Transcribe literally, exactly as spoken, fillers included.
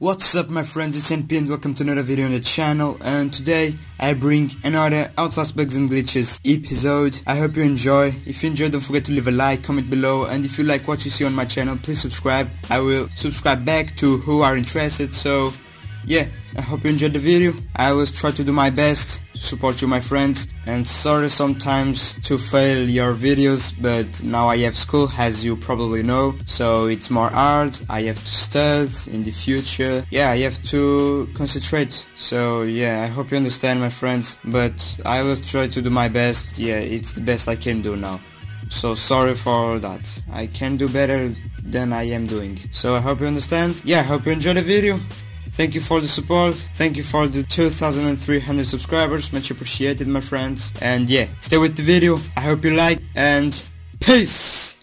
What's up my friends, it's N P and welcome to another video on the channel, and today I bring another Outlast Bugs and Glitches episode. I hope you enjoy. If you enjoy, don't forget to leave a like, comment below, and if you like what you see on my channel, please subscribe. I will subscribe back to who are interested. So yeah, I hope you enjoyed the video. I always try to do my best to support you my friends, and sorry sometimes to fail your videos, but now I have school as you probably know, so it's more hard. I have to study in the future. Yeah, I have to concentrate. So yeah, I hope you understand my friends, but I always try to do my best. Yeah, it's the best I can do now. So sorry for that. I can do better than I am doing. So I hope you understand. Yeah, I hope you enjoyed the video. Thank you for the support, thank you for the two thousand three hundred subscribers, much appreciated my friends, and yeah, stay with the video, I hope you like, and peace!